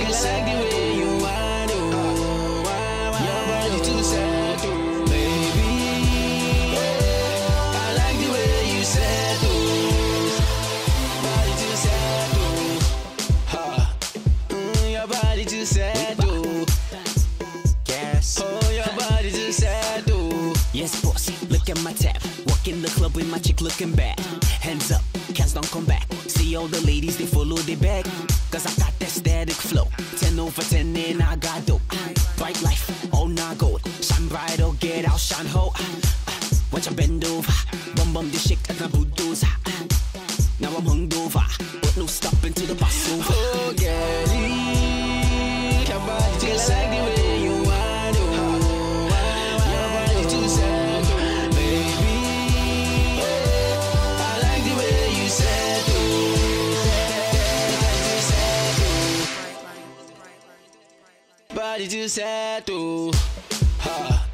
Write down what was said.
I like the way you whine, oh. Your body too sad, oh, baby. I like the way you said, oh. Body too sad, oh. Your body too sad, oh. Yes. Oh, your body too sad, oh. Yes, boss, look at my tab. Walk in the club with my chick looking bad. Hands up, cats don't come back. See all the ladies, they follow the bag. Cause I got that static flow. 10 over 10 and I got dope. Bright life, all not gold. Shine bright or get out, shine ho. Watch I bend over. Bum bum the shake at my bulldozer. Now I'm hungover, but no stopping to the bus over. Oh, girlie, your body too sad. I like the way you whine, oh. Your body too sad, oh, baby. I like the way you said, oh. Body too sad, oh.